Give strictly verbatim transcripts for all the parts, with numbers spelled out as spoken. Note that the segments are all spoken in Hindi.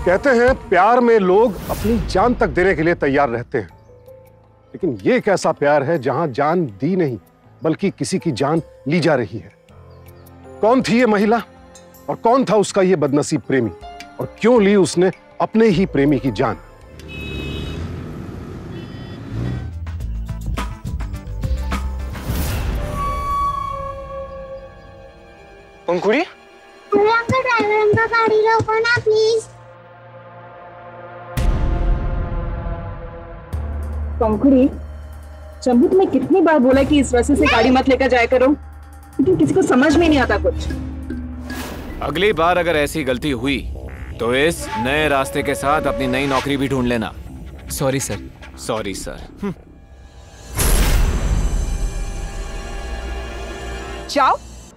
कहते हैं प्यार में लोग अपनी जान तक देने के लिए तैयार रहते हैं, लेकिन ये एक ऐसा प्यार है जहां जान दी नहीं बल्कि किसी की जान ली जा रही है। कौन थी ये महिला और कौन था उसका ये बदनसीब प्रेमी, और क्यों ली उसने अपने ही प्रेमी की जान? पंखुड़ी, ड्राइवर अंकल गाड़ी रोको ना प्लीज। पंखुड़ी, चंबू तुम्हें कितनी बार बोला कि इस रास्ते से गाड़ी मत लेकर जाया करो, लेकिन किसी को समझ में नहीं आता कुछ। अगली बार अगर ऐसी गलती हुई तो इस नए रास्ते के साथ अपनी नई नौकरी भी ढूंढ लेना। Sorry sir. Sorry sir. जाओ।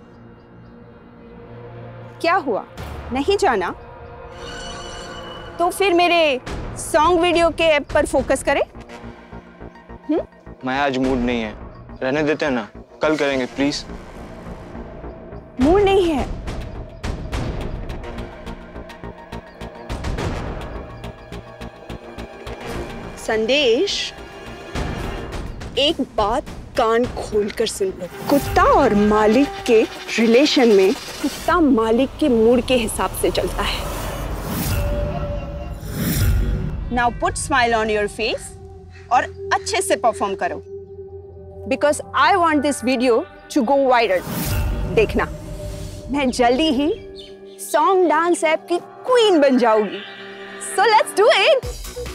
क्या हुआ, नहीं जाना? तो फिर मेरे सॉन्ग वीडियो के ऐप पर फोकस करें। हम्म? मैं आज मूड नहीं है, रहने देते हैं ना, कल करेंगे प्लीज। मूड नहीं है? संदेश, एक बात कान खोलकर सुन लो। कुत्ता और मालिक के रिलेशन में कुत्ता मालिक के मूड के हिसाब से चलता है। Now put smile on your face और अच्छे से परफॉर्म करो, because I want this video to go viral. देखना, मैं जल्दी ही सॉन्ग डांस ऐप की क्वीन बन जाऊंगी। So let's do it.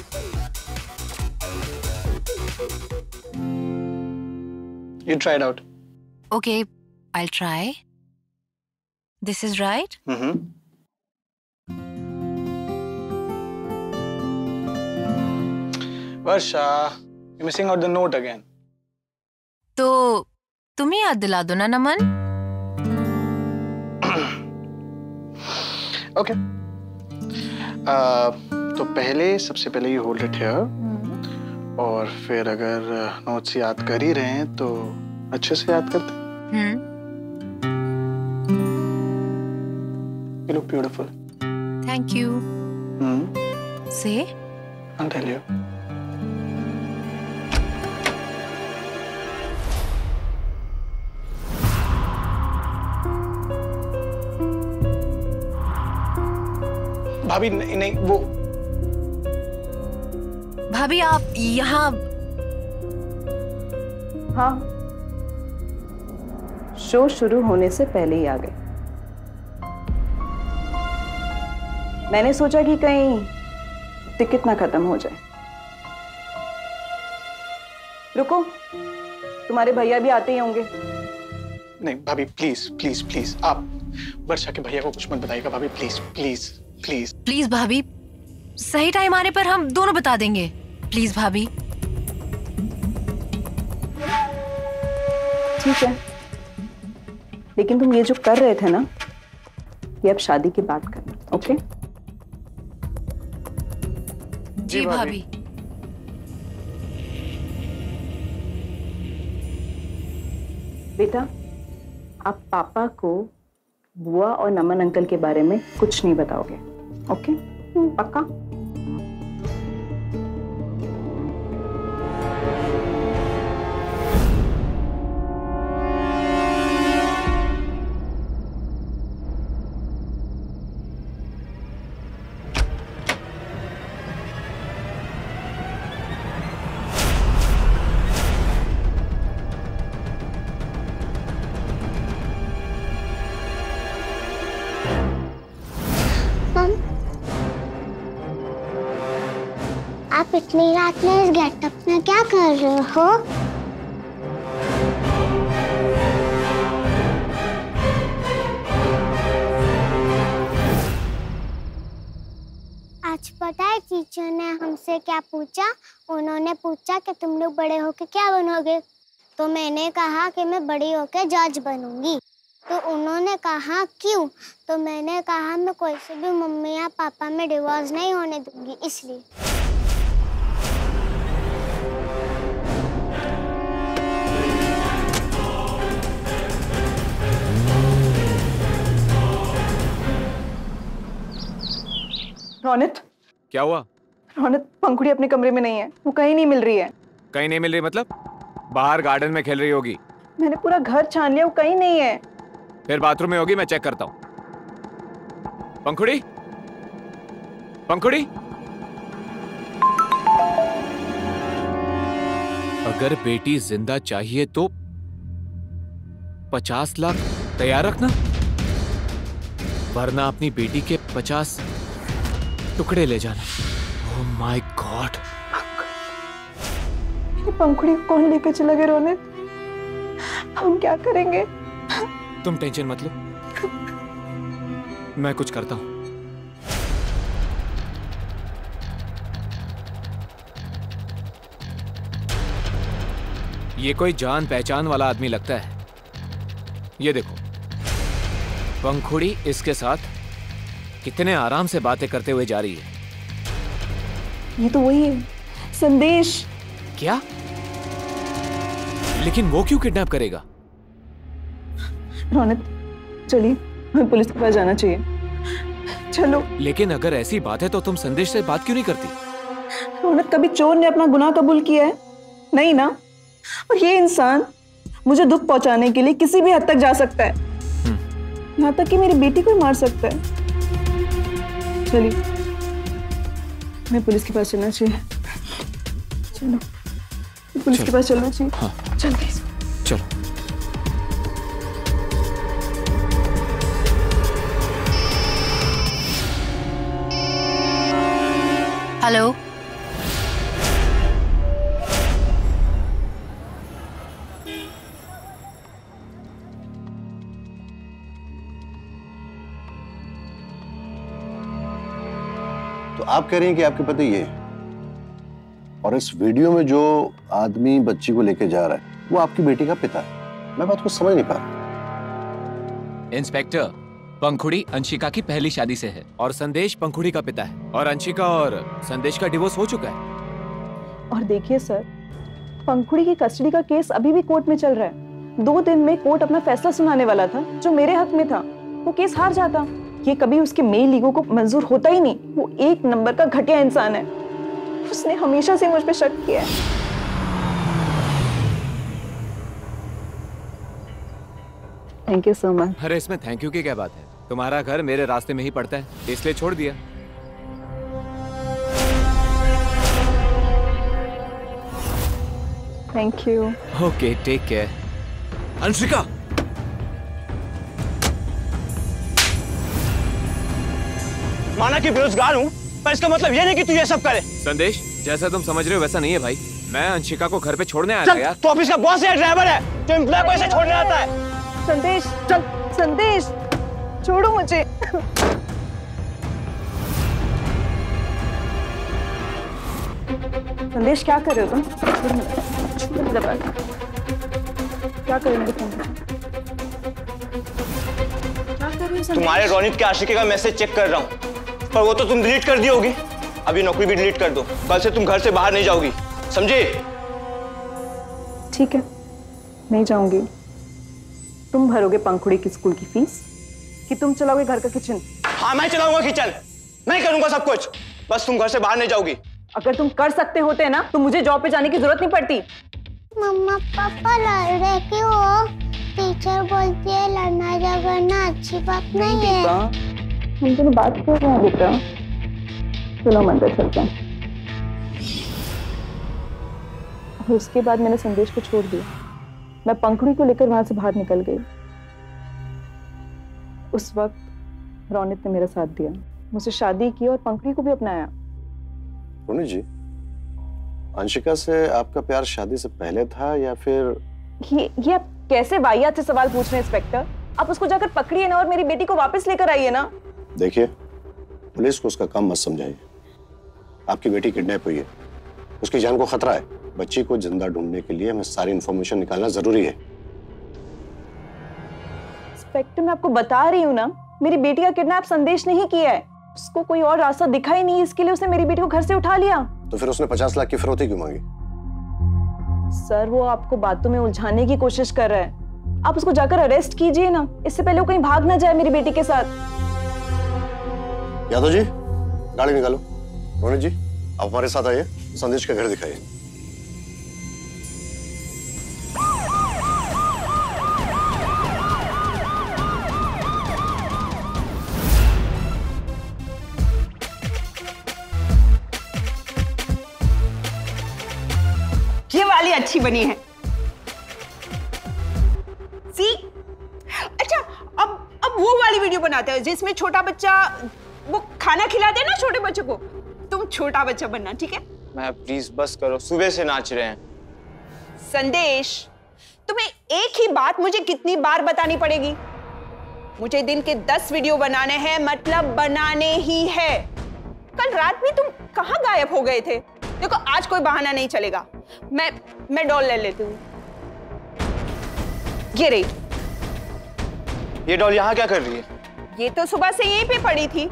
You try it out. Okay, I'll try. This is right? Mm-hmm. Varsha, you're missing out the note again. तो तुम ही याद दिला दो ना नमन। Okay. uh, तो पहले सबसे पहले you hold it here. और फिर अगर नोट्स याद कर ही रहे हैं तो अच्छे से याद करते हैं। हम्म। You look beautiful. Thank you. Hmm. Say. I'll tell you. भाभी नहीं, नहीं वो भाभी आप यहाँ। हाँ, शो शुरू होने से पहले ही आ गए। मैंने सोचा कि कहीं टिकट ना खत्म हो जाए। रुको, तुम्हारे भैया भी आते ही होंगे। नहीं भाभी, प्लीज प्लीज प्लीज आप वर्षा के भैया को कुछ मत बताइएगा भाभी, प्लीज प्लीज प्लीज प्लीज भाभी, सही टाइम आने पर हम दोनों बता देंगे। प्लीज भाभी। ठीक है, लेकिन तुम ये जो कर रहे थे ना, ये अब शादी की बात करना। ओके? जी भाभी। बेटा, आप पापा को बुआ और नमन अंकल के बारे में कुछ नहीं बताओगे। ओके? पक्का? आप इतनी रात में इस गेटअप में क्या कर रहे हो? आज पता है टीचर ने हमसे क्या पूछा? उन्होंने पूछा कि तुम लोग बड़े होके क्या बनोगे? तो मैंने कहा कि मैं बड़ी होके जज बनूंगी। तो उन्होंने कहा क्यों? तो मैंने कहा मैं कोई से भी मम्मी या पापा में डिवोर्स नहीं होने दूंगी, इसलिए। रौनक, क्या हुआ? रौनक, पंखुड़ी अपने कमरे में नहीं है, वो कहीं नहीं मिल रही है। कहीं नहीं मिल रही मतलब? बाहर गार्डन में खेल रही होगी। मैंने पूरा घर छान लिया, वो कहीं नहीं है। फिर बाथरूम में होगी, मैं चेक करता हूँ। पंखुड़ी, पंखुड़ी, अगर बेटी जिंदा चाहिए तो पचास लाख तैयार रखना, वरना अपनी बेटी के पचास टुकड़े ले जाना। Oh my God. मेरी पंखुड़ी को कौन लेकर चला गया रौनक? हम क्या करेंगे? तुम टेंशन मत लो, मैं कुछ करता हूं। ये कोई जान पहचान वाला आदमी लगता है। ये देखो, पंखुड़ी इसके साथ कितने आराम से बातें करते हुए जा रही है। ये तो वही है, संदेश। क्या? लेकिन वो क्यों किडनैप करेगा? रौनक, चलिए, हमें पुलिस के पास जाना चाहिए। चलो। लेकिन अगर ऐसी बात है तो तुम संदेश से बात क्यों नहीं करती? रौनक, कभी चोर ने अपना गुनाह कबूल किया है? नहीं ना। और ये इंसान मुझे दुख पहुंचाने के लिए किसी भी हद तक जा सकता है, यहाँ तक कि मेरी बेटी को मार सकता है। चलिए, मैं पुलिस के पास चलना चाहिए। चलो, पुलिस चलो। के पास चलना चाहिए। हाँ। चलते हैं। चलो। हेलो, तो आप कह रही हैं कि आपके पति ये है, और इस वीडियो में जो आदमी बच्ची को लेके जा रहा है वो आपकी बेटी का पिता है। मैं बात को समझ नहीं पा रहा। इंस्पेक्टर, पंखुड़ी अंशिका की पहली शादी से है और संदेश पंखुड़ी का पिता है, और अंशिका और संदेश का डिवोर्स हो चुका है। और देखिए सर, पंखुड़ी की कस्टडी का केस अभी भी कोर्ट में चल रहा है। दो दिन में कोर्ट अपना फैसला सुनाने वाला था जो मेरे हक में था। वो केस हार जाता। ये कभी उसके मेल ईगो को मंजूर होता ही नहीं। वो एक नंबर का घटिया इंसान है। उसने हमेशा से मुझ पे शक किया है। Thank you so much. अरे इसमें थैंक यू की क्या बात है? तुम्हारा घर मेरे रास्ते में ही पड़ता है, इसलिए छोड़ दिया। Thank you. Okay, take care. Anshika, माना कि बेरोजगार हूँ, पर इसका मतलब ये नहीं कि तू ये सब करे। संदेश, जैसा तुम समझ रहे हो वैसा नहीं है भाई। मैं अंशिका को घर पे छोड़ने आया था यार। तो ऑफिस का बॉस है, ड्राइवर है, तो एम्प्लॉय को ऐसे छोड़ने आता है। संदेश, चल। संदेश, छोड़ो मुझे। संदेश, क्या कर रहे हो तुम? क्या करेंगे तुम? क्या कर रहे हो? तुम्हारे रोनित के आशिकी का मैसेज चेक कर रहा हूँ, पर वो तो तुम डिलीट कर दी होगी। अभी नौकरी भी डिलीट कर दो, कल से तुम घर से बाहर नहीं जाओगी, समझे? ठीक है, नहीं जाऊंगी। तुम भरोगे पंखुड़ी की स्कूल की फीस कि तुम चलाओगे घर का किचन? हाँ, मैं चलाऊंगा किचन, मैं करूंगा सब कुछ, बस तुम घर से बाहर नहीं जाओगी। अगर तुम कर सकते होते ना तो मुझे जॉब पे जाने की जरूरत नहीं पड़ती। मम्मा पापा लड़ रहे क्यों हो? टीचर बोलती है लड़ना झगड़ना अच्छी बात नहीं है। हम दोनों बात कर रहे हैं बेटा। चलो मंदिर चलते हैं। और उसके बाद मैंने संदेश को छोड़ दिया। मैं पंखुड़ी को लेकर वहां से बाहर निकल गई। उस वक्त रौनित ने मेरा साथ दिया, मुझसे शादी की और पंखुड़ी को भी अपनाया। रोनित जी, अंशिका से आपका प्यार शादी से पहले था या फिर? ये ये आप कैसे वाहियात से सवाल पूछ रहे हैं इंस्पेक्टर? आप उसको जाकर पकड़िए ना और मेरी बेटी को वापस लेकर आइए ना। देखिए, पुलिस को उसका काम मत समझाइए। आपकी बेटी किडनैप हुई है, उसकी जान को खतरा है। बच्ची को जिंदा ढूंढने के लिए हमें सारी इंफॉर्मेशन निकालना जरूरी है। इंस्पेक्टर, मैं आपको बता रही हूँ ना, मेरी बेटी का किडनैप संदेश नहीं किया है। उसको कोई और रास्ता दिखा ही नहीं, इसके लिए उसने मेरी बेटी को घर से उठा लिया। तो फिर उसने पचास लाख की फिरौती क्यों मांगी? सर, वो आपको बातों में उलझाने की कोशिश कर रहा है। आप उसको जाकर अरेस्ट कीजिए ना, इससे पहले वो कहीं भाग ना जाए मेरी बेटी के साथ। यादव जी, गाड़ी निकालो। रोनित जी आप हमारे साथ आइए, संदेश का घर दिखाइए। ये वाली अच्छी बनी है। सी अच्छा, अब अब वो वाली वीडियो बनाते हैं जिसमें छोटा बच्चा वो खाना खिलाते हैं ना छोटे बच्चों को। तुम छोटा बच्चा बनना, ठीक है? मैं प्लीज बस करो, सुबह से नाच रहे हैं। संदेश, तुम्हें एक ही बात मुझे कितनी बार बतानी पड़ेगी? मुझे दिन के दस वीडियो बनाने हैं, मतलब बनाने ही है। कल रात में तुम कहाँ गायब हो गए थे? देखो आज कोई बहाना नहीं चलेगा। मैं मैं डॉल ले लेती हूँ। ये रही। ये डॉल यहाँ क्या कर रही है? ये तो सुबह से यहीं पे पड़ी थी।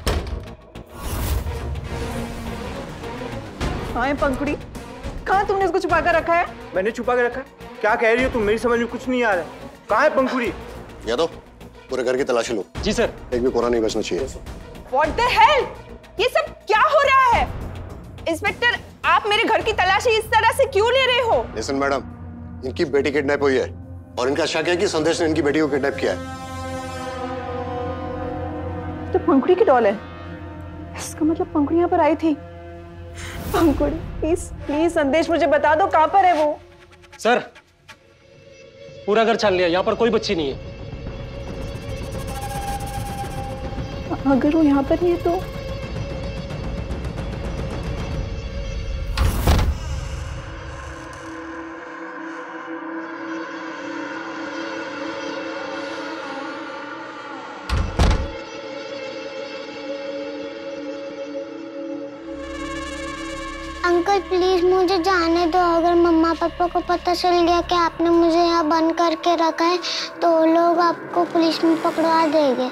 हाँ पंखुड़ी, कहाँ तुमने इसको छुपा कर रखा है? मैंने छुपा के रखा? क्या कह रही हो तुम? मेरी समझ में कुछ नहीं आ रहा है। कहाँ है पंखुड़ी? यादव पूरे घर की तलाशी लो। जी सर। एक भी कोना नहीं बचना चाहिए। What the hell? ये सब क्या हो रहा है? इंस्पेक्टर, आप मेरे घर की तलाशी इस तरह से क्यों ले रहे हो? लिसन मैडम, इनकी बेटी किडनैप हुई है और इनका शक है कि संदेश ने इनकी बेटी को किडनैप किया है। तो पंखुड़ी की डॉल है, इसका मतलब पंखुड़ी यहाँ पर आई थी। पंखुड़ी प्लीज प्लीज संदेश मुझे बता दो कहाँ पर है वो। सर पूरा घर छान लिया, यहाँ पर कोई बच्ची नहीं है। अगर वो यहाँ पर नहीं है तो अंकल प्लीज मुझे जाने दो। अगर मम्मा पापा को पता चल गया कि आपने मुझे यहाँ बंद करके रखा है तो वो लोग आपको पुलिस में पकड़वा देंगे।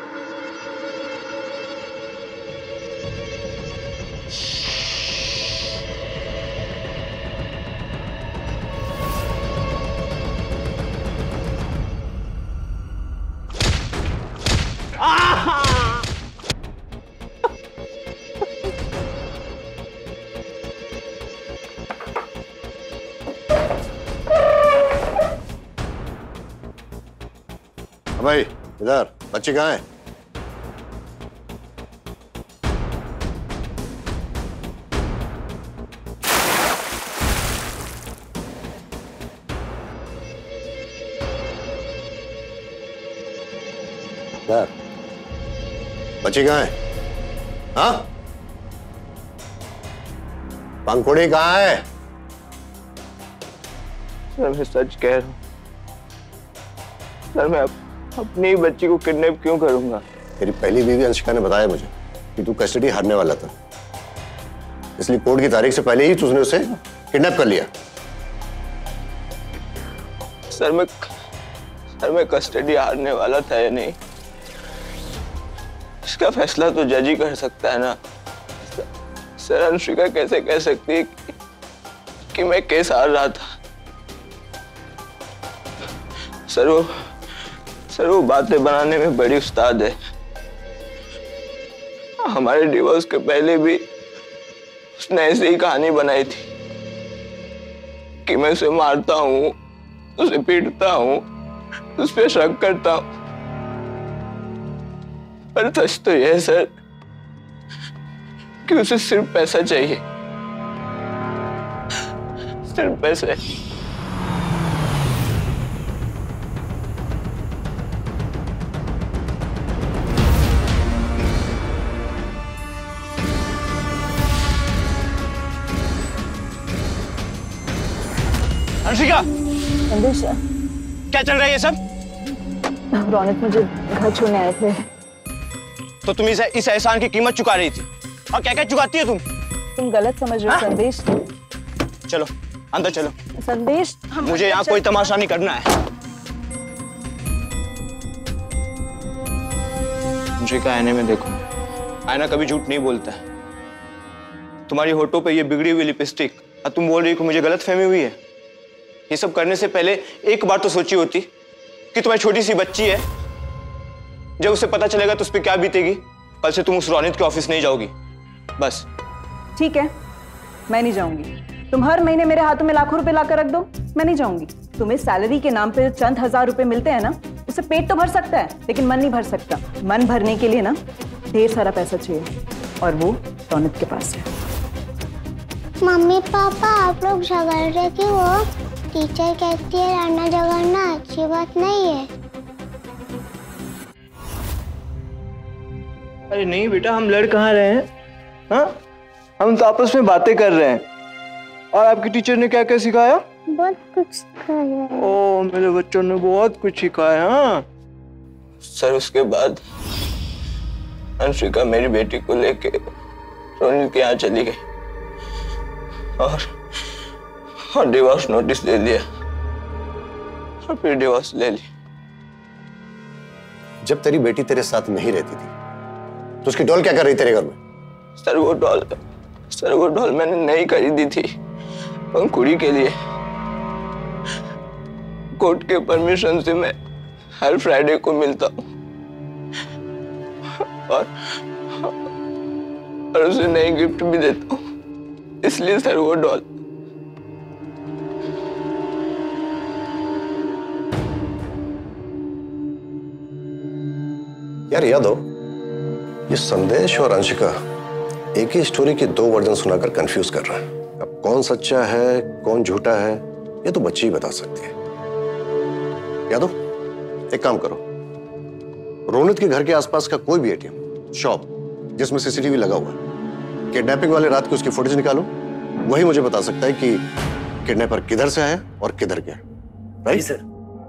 भाई इधर, बच्ची कहाँ है? इधर, बच्ची कहाँ है? हाँ? पंखुड़ी कहाँ है? सर मैं सच कह रहा हूँ सर। मैं अपनी बच्ची को किडनैप क्यों करूंगा? तेरी पहली बीवी अंशिका ने बताया मुझे कि तू कस्टडी हारने वाला था, इसलिए कोर्ट की तारीख से पहले ही तूने उसे किडनैप कर लिया। सर मैं सर मैं कस्टडी हारने वाला था या नहीं, इसका फैसला तो जज ही कर सकता है ना। सर अंशिका कैसे कह सकती है कि, कि मैं केस हार रहा था? सर वो सर वो बातें बनाने में बड़ी उस्ताद है। हमारे डिवोर्स के पहले भी उसने ऐसी ही कहानी बनाई थी कि मैं उसे मारता हूँ, उसे पीटता हूँ, उस पर शक करता हूँ। पर सच तो यह है सर कि उसे सिर्फ पैसा चाहिए, सिर्फ पैसे। अंशिका, संदेश क्या चल रहा है ये सब? रौनक मुझे घर छोड़ने आए थे। तो तुम इस इस एहसान की कीमत चुका रही थी, और क्या क्या चुकाती है तुम? तुम गलत समझ रहे हो संदेश। चलो अंदर चलो। संदेश मुझे यहाँ कोई तमाशा नहीं करना है। अंशिका आईने में देखो, आईना कभी झूठ नहीं बोलता है। तुम्हारी होठों पे ये बिगड़ी हुई लिपस्टिक, और तुम बोल रही हो मुझे गलतफहमी हुई है। ये सब करने से पहले एक बार तो सोची होती कि तुम्हारी छोटी सी बच्ची है, जब उसे पता चलेगा तो उस पर क्या बीतेगी। कल से तुम उस रौनित के ऑफिस नहीं जाओगी, बस। ठीक है, मैं नहीं जाऊंगी। तुम हर महीने मेरे हाथों में लाखों रुपए लाकर रख दो, मैं नहीं जाऊंगी। तुम्हें सैलरी के नाम पे चंद हजार रुपए मिलते हैं ना, उससे पेट तो भर सकता है, लेकिन मन नहीं भर सकता। मन भरने के लिए ना ढेर सारा पैसा चाहिए, और वो रौनक के पास है। मम्मी पापा आप लोग झगड़ रहे क्यों हो? टीचर कहती है लड़ना झगड़ना अच्छी बात नहीं है। अरे नहीं बेटा, हम लड़ कहाँ रहे हैं? हाँ, हम तो आपस में बातें कर रहे हैं। और आपकी टीचर ने क्या क्या सिखाया? बहुत कुछ सिखाया। ओ, मेरे बच्चों ने बहुत कुछ सिखाया। हाँ सर, उसके बाद अंशिका मेरी बेटी को लेके रोनित के यहाँ चली गई और और डिवोर्स नोटिस दे दिया और फिर डिवोर्स ले ली। जब तेरी बेटी तेरे साथ नहीं रहती थी तो उसकी डॉल क्या कर रही तेरे घर में? सर वो डॉल सर वो डॉल मैंने नहीं खरीदी थी, पंखुड़ी के लिए। कोर्ट के परमिशन से मैं हर फ्राइडे को मिलता हूँ और और उसे नई गिफ्ट भी देता हूँ, इसलिए सर वो डॉल। यार याद हो, ये संदेश और अंशिका एक ही स्टोरी के दो वर्जन सुनाकर कंफ्यूज कर रहा है। अब कौन सच्चा है कौन झूठा है ये तो बच्ची ही बता सकती है। याद हो, एक काम करो, रोनित के घर के आसपास का कोई भी एटीएम, शॉप जिसमें सीसीटीवी लगा हुआ है, किडनैपिंग वाले रात की उसकी फुटेज निकालो। वही मुझे बता सकता है कि किडनैपर किधर से आया और किधर गया। Right sir?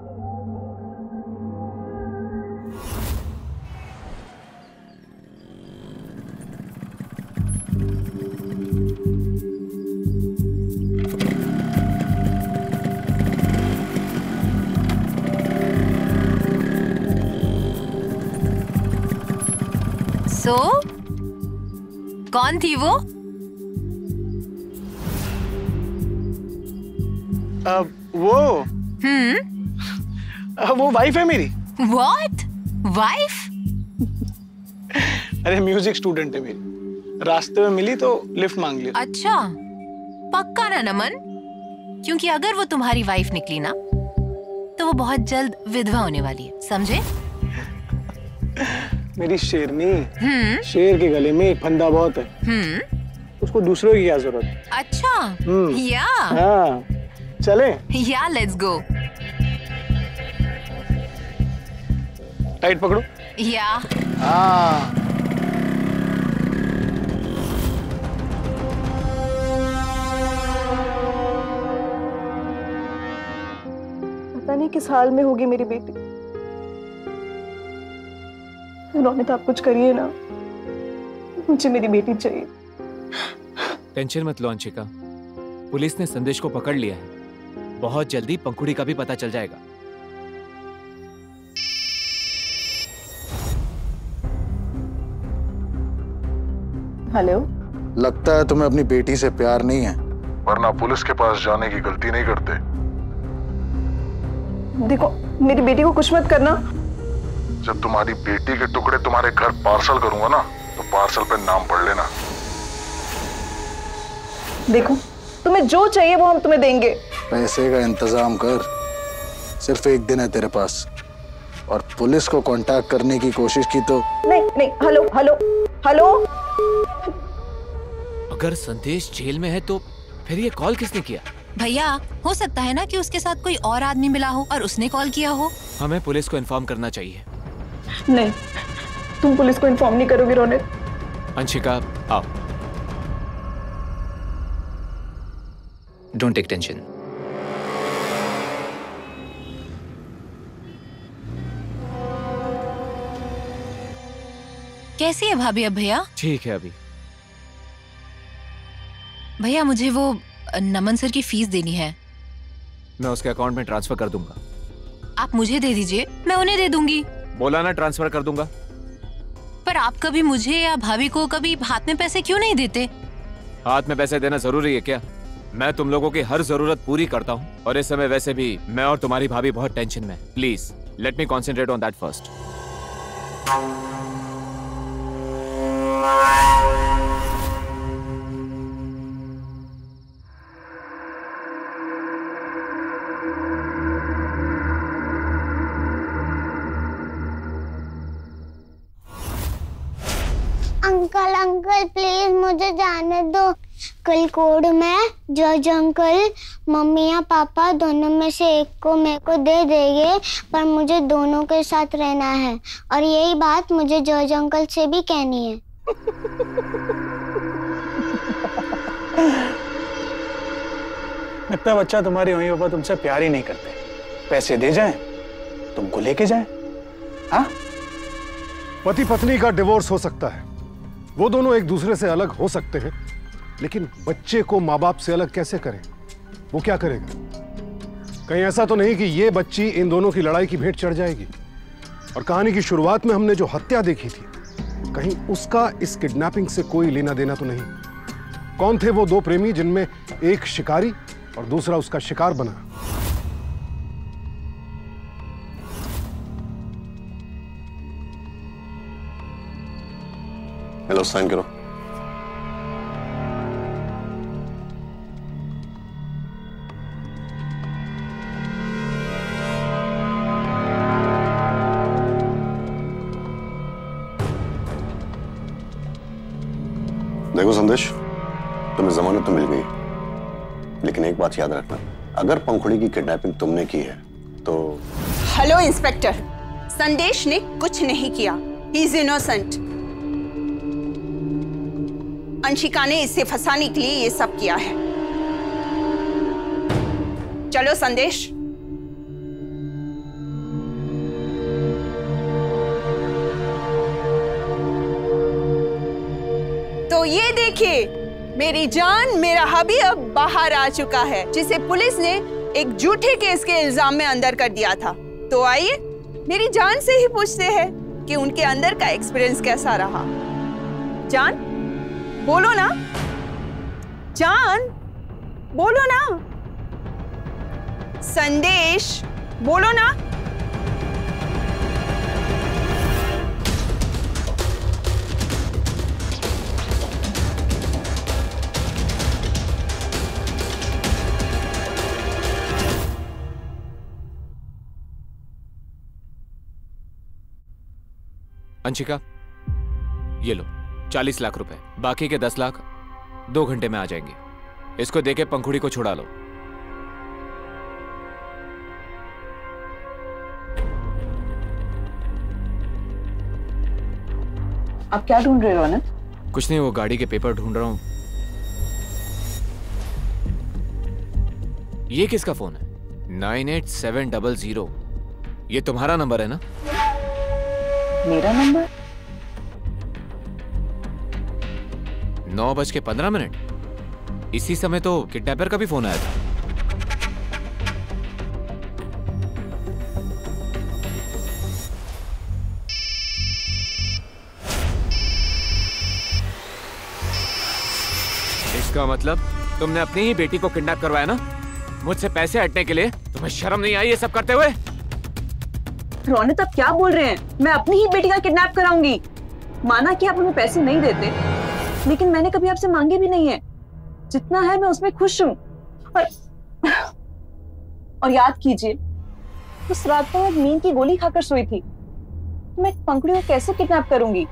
सो so, कौन थी वो? अब वो हम्म अब वो वाइफ है मेरी। What? वाइफ? अरे म्यूजिक स्टूडेंट है मेरी, रास्ते में मिली तो लिफ्ट मांग लिया। अच्छा, पक्का ना नमन? क्योंकि अगर वो तुम्हारी वाइफ निकली ना तो वो बहुत जल्द विधवा होने वाली है, समझे? मेरी शेरनी, हम्म शेर के गले में एक फंदा बहुत है, हम्म उसको दूसरों की क्या जरूरत है? अच्छा, हम्म। या हाँ, चले? या लेट्स गो। टाइट पकड़ो। या हाँ। पता नहीं किस हाल में होगी मेरी बेटी। रोनित आप कुछ करिए ना, मुझे मेरी बेटी चाहिए। टेंशन मत लो अंशिका, पुलिस ने संदेश को पकड़ लिया है, बहुत जल्दी पंखुड़ी का भी पता चल जाएगा। हेलो, लगता है तुम्हें अपनी बेटी से प्यार नहीं है, वरना पुलिस के पास जाने की गलती नहीं करते। देखो मेरी बेटी को कुछ मत करना। जब तुम्हारी बेटी के टुकड़े तुम्हारे घर पार्सल करूंगा ना तो पार्सल पे नाम पढ़ लेना। देखो तुम्हें जो चाहिए वो हम तुम्हें देंगे। पैसे का इंतजाम कर, सिर्फ एक दिन है तेरे पास, और पुलिस को कांटेक्ट करने की कोशिश की तो नहीं नहीं। Hello hello hello. अगर संदेश जेल में है तो फिर ये कॉल किसने किया? भैया, हो सकता है ना कि उसके साथ कोई और आदमी मिला हो और उसने कॉल किया हो। हमें पुलिस को इन्फॉर्म करना चाहिए। नहीं, तुम पुलिस को इन्फॉर्म नहीं करोगे रोनित। अंशिका आओ। Don't take tension. कैसी है भाभी अब भैया? ठीक है अभी। भैया मुझे वो नमन सर की फीस देनी है। मैं उसके अकाउंट में ट्रांसफर कर दूंगा। आप मुझे दे दीजिए, मैं उन्हें दे दूंगी। बोला ना ट्रांसफर कर दूंगा। पर आप कभी मुझे या भाभी को कभी हाथ में पैसे क्यों नहीं देते? हाथ में पैसे देना जरूरी है क्या? मैं तुम लोगों की हर जरूरत पूरी करता हूँ, और इस समय वैसे भी मैं और तुम्हारी भाभी बहुत टेंशन में। Please let me concentrate on that first. Uncle uncle please मुझे जाने दो। कल कोर्ट में जज अंकल मम्मी या पापा दोनों में से एक को मेरे को दे देंगे, पर मुझे दोनों के साथ रहना है और यही बात मुझे जज अंकल से भी कहनी है। लगता बच्चा तुम्हारे मम्मी पापा तुमसे प्यार ही नहीं करते। पैसे दे जाएं, तुमको लेके जाएं। हाँ? पति पत्नी का डिवोर्स हो सकता है, वो दोनों एक दूसरे से अलग हो सकते हैं, लेकिन बच्चे को माँ बाप से अलग कैसे करें? वो क्या करेगा? कहीं ऐसा तो नहीं कि ये बच्ची इन दोनों की लड़ाई की भेंट चढ़ जाएगी? और कहानी की शुरुआत में हमने जो हत्या देखी थी, कहीं उसका इस किडनैपिंग से कोई लेना देना तो नहीं? कौन थे वो दो प्रेमी जिनमें एक शिकारी और दूसरा उसका शिकार बना? हेलो, साइन करो। देखो संदेश, तुम्हें जमानत तो मिल गई, लेकिन एक बात याद रखना, अगर पंखुड़ी की किडनैपिंग तुमने की है तो। हेलो इंस्पेक्टर, संदेश ने कुछ नहीं किया, ही इज इनोसेंट। अंशिका ने इसे फंसाने के लिए ये सब किया है। चलो संदेश। तो ये देखिए, मेरी जान मेरा हबी अब बाहर आ चुका है, जिसे पुलिस ने एक झूठे केस के इल्जाम में अंदर कर दिया था। तो आइए मेरी जान से ही पूछते हैं कि उनके अंदर का एक्सपीरियंस कैसा रहा। जान बोलो ना, जान बोलो ना, संदेश बोलो ना। अंशिका, ये लो चालीस लाख रुपए, बाकी के दस लाख दो घंटे में आ जाएंगे। इसको देके पंखुड़ी को छुड़ा लो। आप क्या ढूंढ रहे हो ना? कुछ नहीं, वो गाड़ी के पेपर ढूंढ रहा हूं। ये किसका फोन है? Nine eight seven double zero. ये तुम्हारा नंबर है ना? मेरा नंबर? नौ बज के पंद्रह मिनट। इसी समय तो किडनैपर का भी फोन आया था। इसका मतलब तुमने अपनी ही बेटी को किडनैप करवाया ना, मुझसे पैसे हटने के लिए? तुम्हें शर्म नहीं आई ये सब करते हुए? रोनित, आप क्या बोल रहे हैं? मैं अपनी ही बेटी का किडनैप कराऊंगी। माना कि आप हमें पैसे नहीं देते, लेकिन मैंने कभी आपसे मांगे भी नहीं है। जितना है मैं उसमें खुश हूँ। और, और याद कीजिए, उस रात को मैं नींद की गोली खाकर सोई थी। मैं पंखुड़ी को कैसे किडनैप करूंगी?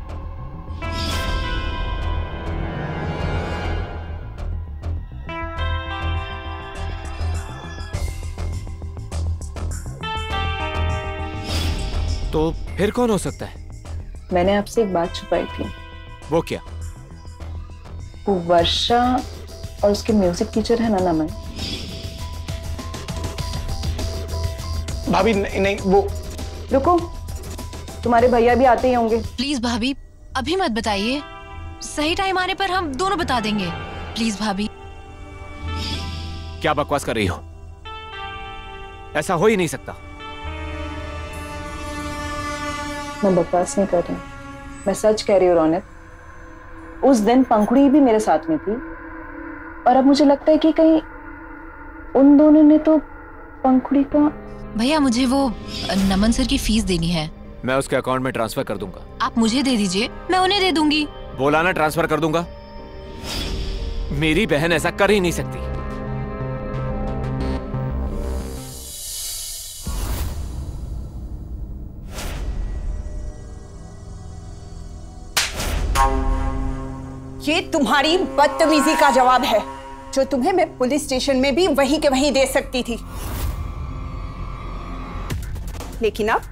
तो फिर कौन हो सकता है? मैंने आपसे एक बात छुपाई थी। वो क्या? वो वर्षा और उसके म्यूजिक टीचर है ना नमन। भाभी नहीं, नहीं वो। रुको, तुम्हारे भैया भी आते ही होंगे। प्लीज भाभी अभी मत बताइए, सही टाइम आने पर हम दोनों बता देंगे। प्लीज भाभी। क्या बकवास कर रही हो? ऐसा हो ही नहीं सकता। मैं बकवास नहीं कर रही, मैं सच कह रही हूँ रौनक। उस दिन पंखुड़ी भी मेरे साथ में थी, और अब मुझे लगता है कि कहीं उन दोनों ने तो पंखुड़ी का। भैया मुझे वो नमन सर की फीस देनी है। मैं उसके अकाउंट में ट्रांसफर कर दूंगा। आप मुझे दे दीजिए, मैं उन्हें दे दूंगी। बोला ना ट्रांसफर कर दूंगा। मेरी बहन ऐसा कर ही नहीं सकती। ये तुम्हारी बदतमीजी का जवाब है, जो तुम्हें मैं पुलिस स्टेशन में भी वहीं के वहीं दे सकती थी। लेकिन अब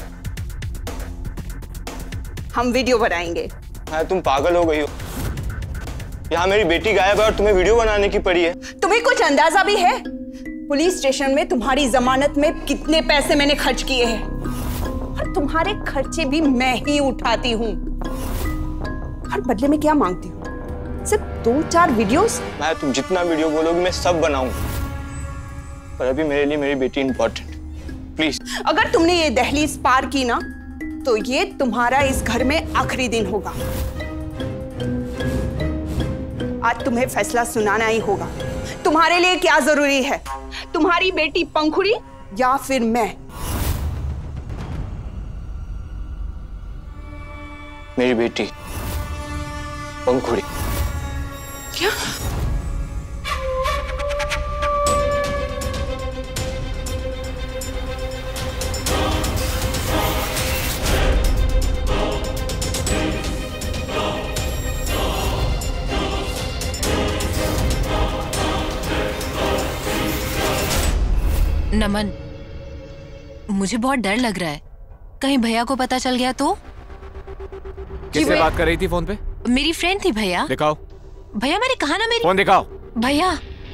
हम वीडियो बनाएंगे। हाँ, तुम पागल हो गई हो। यहाँ मेरी बेटी गायब है और तुम्हें वीडियो बनाने की पड़ी है। तुम्हें कुछ अंदाजा भी है पुलिस स्टेशन में तुम्हारी जमानत में कितने पैसे मैंने खर्च किए हैं? और तुम्हारे खर्चे भी मैं ही उठाती हूँ। और बदले में क्या मांगती हूँ? सिर्फ दो चार वीडियोस? मैं तुम जितना वीडियो बोलोगी मैं सब बनाऊंगा, पर अभी मेरे लिए मेरी बेटी इंपॉर्टेंट। प्लीज। अगर तुमने ये दहलीज पार की ना, तो ये तुम्हारा इस घर में आखिरी दिन होगा। आज तुम्हें फैसला सुनाना ही होगा। तुम्हारे लिए क्या जरूरी है, तुम्हारी बेटी पंखुड़ी या फिर मैं? मेरी बेटी पंखुड़ी। क्या? नमन, मुझे बहुत डर लग रहा है। कहीं भैया को पता चल गया तो? किससे बात कर रही थी फोन पे? मेरी फ्रेंड थी भैया। दिखाओ। भैया मैंने कहा ना मेरी। फोन दिखाओ। भैया।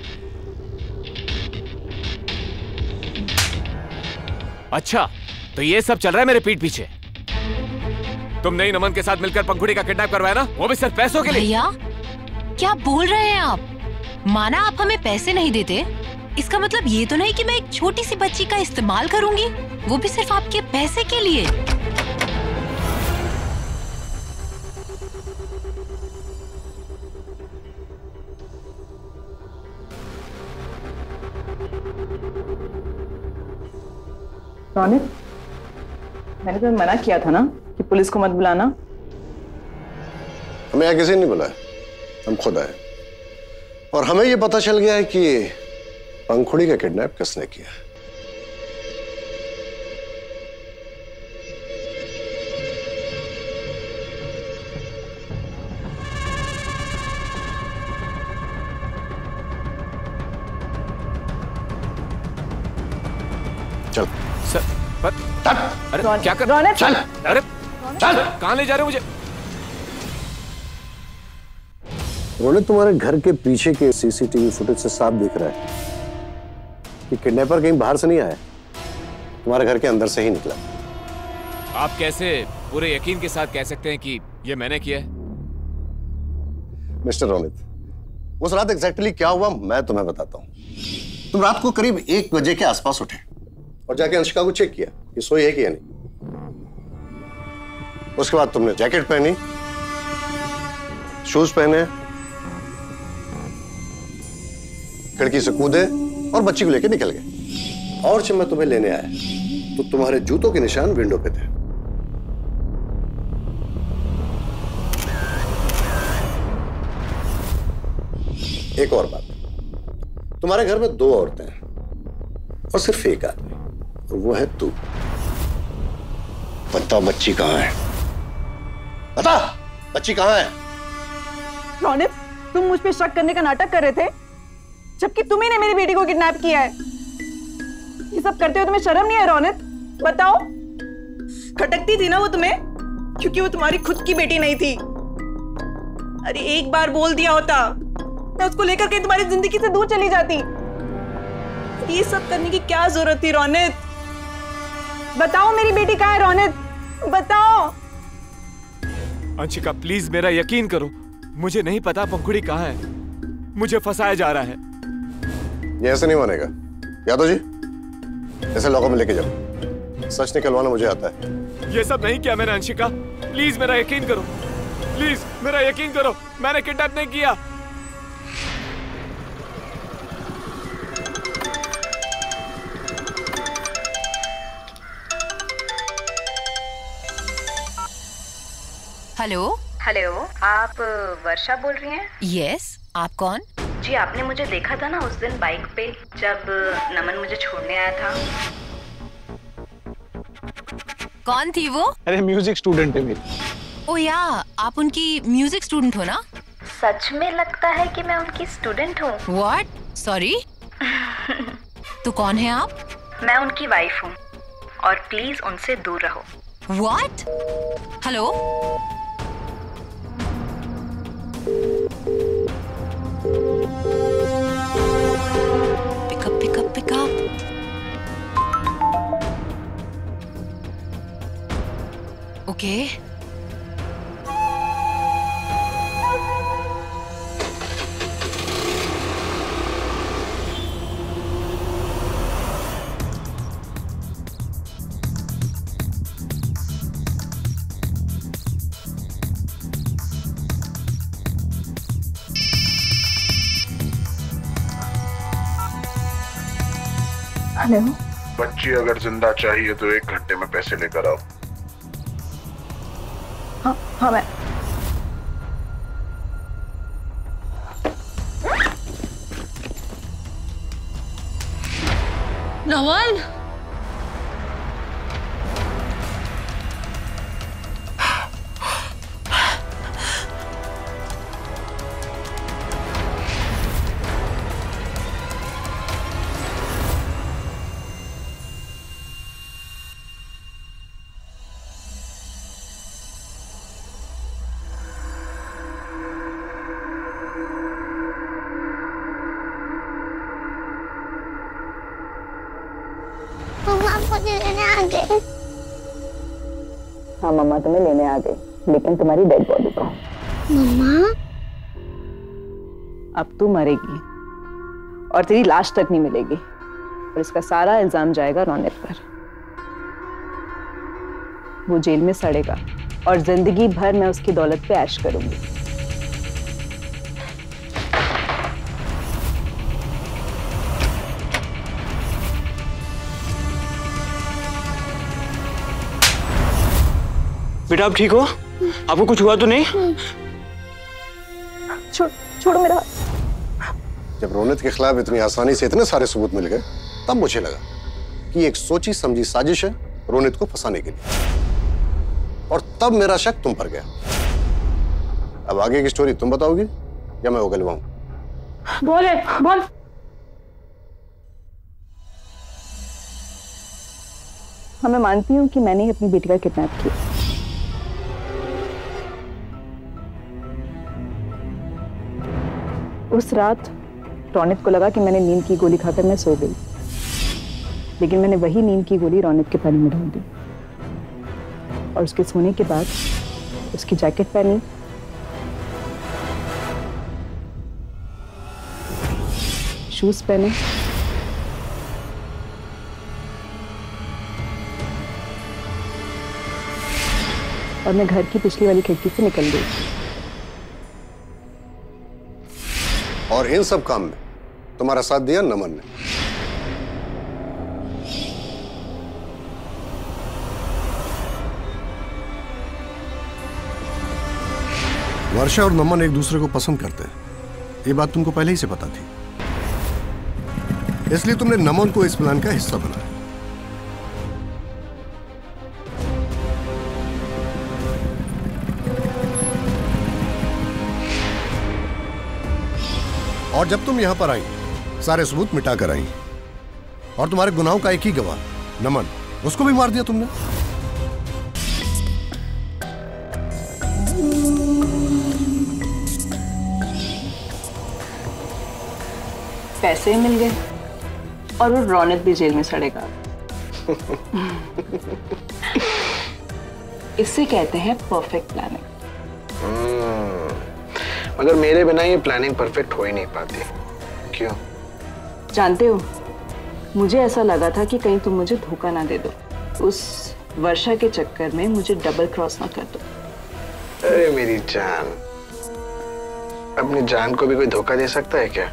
अच्छा, तो ये सब चल रहा है मेरे पीठ पीछे। तुमने ही नमन के साथ मिलकर पंखुड़ी का किडनैप करवाया ना, वो भी सिर्फ पैसों के लिए। भैया क्या बोल रहे हैं आप? माना आप हमें पैसे नहीं देते, इसका मतलब ये तो नहीं कि मैं एक छोटी सी बच्ची का इस्तेमाल करूंगी, वो भी सिर्फ आपके पैसे के लिए। रोनित, मैंने तुम्हें मना किया था ना कि पुलिस को मत बुलाना। हमें यहाँ किसी ने नहीं बुलाया, हम खुद आए और हमें ये पता चल गया है कि पंखुड़ी का किडनैप किसने किया। चल सर, पर, अरे क्या कर? चल, अरे चल, कहाँ ले जा रहे हो मुझे? रोनित, तुम्हारे घर के पीछे के सीसीटीवी फुटेज से साफ दिख रहा है कि किडनैपर कहीं बाहर से नहीं आया, तुम्हारे घर के अंदर से ही निकला। आप कैसे पूरे यकीन के साथ कह सकते हैं कि ये मैंने किया है? मिस्टर रोनित, उस रात एग्जैक्टली क्या हुआ मैं तुम्हें बताता हूँ। तुम रात को करीब एक बजे के आसपास उठे और जाके अंशिका को चेक किया कि सोई है कि या नहीं। उसके बाद तुमने जैकेट पहनी, शूज पहने, खिड़की से कूदे और बच्ची को लेकर निकल गए। और जब मैं तुम्हें लेने आया तो तुम्हारे जूतों के निशान विंडो पे थे। एक और बात, तुम्हारे घर में दो औरतें हैं और सिर्फ एक आदमी, और वो है तू। बताओ बच्ची कहां है? बता, बच्ची कहां है? रोनित, तुम मुझ पे शक करने का नाटक कर रहे थे, जबकि तुम्ही ने मेरी बेटी को किडनैप किया है। ये सब करते हुए तुम्हें शर्म नहीं है रोनित? बताओ। खटकती थी ना वो तुम्हें, क्योंकि वो तुम्हारी खुद की बेटी नहीं थी। अरे एक बार बोल दिया होता, मैं उसको लेकर के तुम्हारी जिंदगी से दूर चली जाती। ये सब करने की क्या जरूरत थी रोनित? बताओ मेरी बेटी कहाँ है रोनित? बताओ। अंशिका प्लीज मेरा यकीन करो, मुझे नहीं पता पंखुड़ी कहाँ है। मुझे फंसाया जा रहा है। ये ऐसे नहीं मानेगा। यादव जी, ऐसे लॉकअप में लेके जाओ, सच निकलवाना मुझे आता है। ये सब नहीं किया मैंने अंशिका, प्लीज मेरा यकीन करो, प्लीज मेरा यकीन करो, मैंने किडनैप नहीं किया। हेलो हेलो, आप वर्षा बोल रही हैं? यस, आप कौन? जी, आपने मुझे देखा था ना उस दिन बाइक पे, जब नमन मुझे छोड़ने आया था। कौन थी वो? अरे म्यूजिक स्टूडेंट है मेरी। ओ या, आप उनकी म्यूजिक स्टूडेंट हो ना? सच में लगता है कि मैं उनकी स्टूडेंट हूँ। व्हाट? सॉरी? तो कौन है आप? मैं उनकी वाइफ हूँ और प्लीज उनसे दूर रहो। What? Hello? Pick up pick up pick up. Okay. Hello. बच्ची अगर जिंदा चाहिए तो एक घंटे में पैसे लेकर आओ। हाँ हाँ मैं नमन। लेने आ गए। हाँ मम्मा तुम्हें लेने आ गई, लेकिन तुम्हारी डेड बॉडी को। मम्मा अब तू मरेगी और तेरी लाश तक नहीं मिलेगी और इसका सारा इल्जाम जाएगा रौनक पर। वो जेल में सड़ेगा और जिंदगी भर मैं उसकी दौलत पे ऐश करूंगी। बेटा आप ठीक हो? आपको कुछ हुआ तो नहीं? छोड़ छोड़ो मेरा। जब रौनक के खिलाफ इतनी आसानी से इतने सारे सबूत मिल गए तब मुझे लगा कि एक सोची समझी साजिश है रौनक को फंसाने के लिए, और तब मेरा शक तुम पर गया। अब आगे की स्टोरी तुम बताओगी या मैं उगलवाऊं? बोले बोल। हाँ मैं मानती हूँ कि मैंने ही अपनी बेटी का किडनैप किया। उस रात रौनक को लगा कि मैंने नींद की गोली खाकर मैं सो गई, लेकिन मैंने वही नींद की गोली रौनक के पानी में डाल दी और उसके सोने के बाद उसकी जैकेट पहनी, शूज पहने और मैं घर की पिछली वाली खिड़की से निकल गई। और इन सब काम में तुम्हारा साथ दिया नमन ने। वर्षा और नमन एक दूसरे को पसंद करते हैं, ये बात तुमको पहले ही से पता थी, इसलिए तुमने नमन को इस प्लान का हिस्सा बनाया। और जब तुम यहां पर आई सारे सबूत मिटा कर आई और तुम्हारे गुनाहों का एक ही गवाह नमन, उसको भी मार दिया तुमने। पैसे मिल गए और वो रौनक भी जेल में सड़ेगा। इसे कहते हैं परफेक्ट प्लानिंग। मगर मेरे बिना ये प्लानिंग परफेक्ट हो ही नहीं पाती। क्यों? जानते हो, मुझे ऐसा लगा था कि कहीं तुम मुझे धोखा ना दे दो, उस वर्षा के चक्कर में मुझे डबल क्रॉस ना कर दो। अरे मेरी जान, अपनी जान को भी कोई धोखा दे सकता है क्या?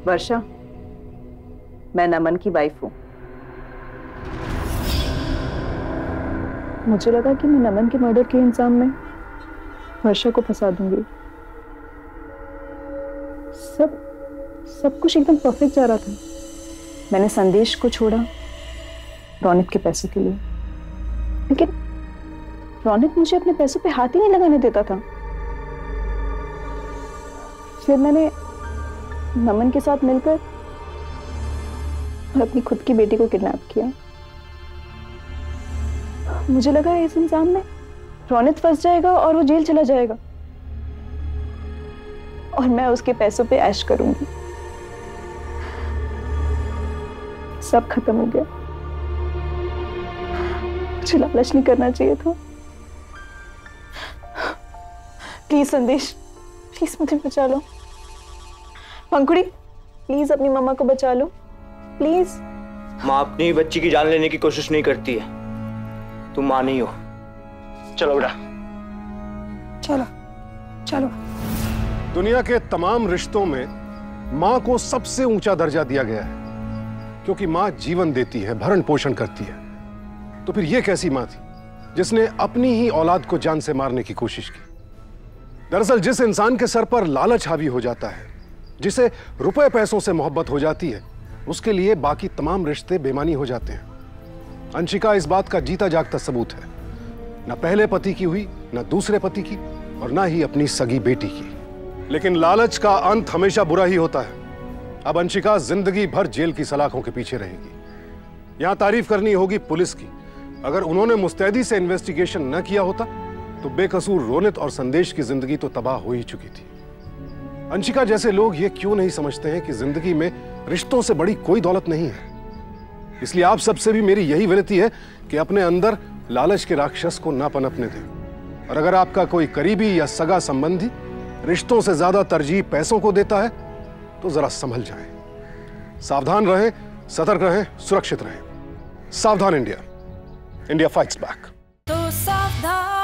वर्षा, मैं नमन की वाइफ हूँ। मुझे लगा कि मैं नमन के मर्डर के इंजाम में वर्षा को फंसा दूंगी। सब सब कुछ एकदम परफेक्ट जा रहा था। मैंने संदेश को छोड़ा रौनक के पैसों के लिए, लेकिन रौनक मुझे अपने पैसों पे हाथ ही नहीं लगाने देता था। फिर मैंने नमन के साथ मिलकर और अपनी खुद की बेटी को किडनैप किया। मुझे लगा इस इंसान में रौनक फंस जाएगा और वो जेल चला जाएगा और मैं उसके पैसों पे ऐश करूंगी। सब खत्म हो गया। मुझे लालच नहीं करना चाहिए था। प्लीज संदेश, प्लीज मुझे बचा लो। पंखुड़ी, प्लीज अपनी मम्मा को बचा लो, प्लीज। माँ अपनी बच्ची की जान लेने की कोशिश नहीं करती है, तुम माँ नहीं हो। चलो बेटा, चलो चलो। दुनिया के तमाम रिश्तों में मां को सबसे ऊंचा दर्जा दिया गया है, क्योंकि मां जीवन देती है, भरण पोषण करती है। तो फिर यह कैसी मां थी जिसने अपनी ही औलाद को जान से मारने की कोशिश की? दरअसल जिस इंसान के सर पर लालच हावी हो जाता है, जिसे रुपए पैसों से मोहब्बत हो जाती है, उसके लिए बाकी तमाम रिश्ते बेमानी हो जाते हैं। अंशिका इस बात का जीता जागता सबूत है। न पहले पति की हुई, न दूसरे पति की, और न ही अपनी सगी बेटी की। लेकिन लालच का अंत हमेशा बुरा ही होता है। अब अंशिका जिंदगी भर जेल की सलाखों के पीछे रहेगी। यहां तारीफ करनी होगी पुलिस की। अगर उन्होंने मुस्तैदी से इन्वेस्टिगेशन न किया होता तो बेकसूर रोनित और संदेश की जिंदगी तो तबाह हो ही चुकी थी। अंशिका जैसे लोग ये क्यों नहीं समझते हैं कि जिंदगी में रिश्तों से बड़ी कोई दौलत नहीं है। इसलिए आप सबसे भी मेरी यही विनती है कि अपने अंदर लालच के राक्षस को ना पनपने दें। और अगर आपका कोई करीबी या सगा संबंधी रिश्तों से ज्यादा तरजीह पैसों को देता है तो जरा संभल जाएं। सावधान रहें, सतर्क रहें, सुरक्षित रहें। सावधान इंडिया, इंडिया फाइट्स बैक। तो सावधान।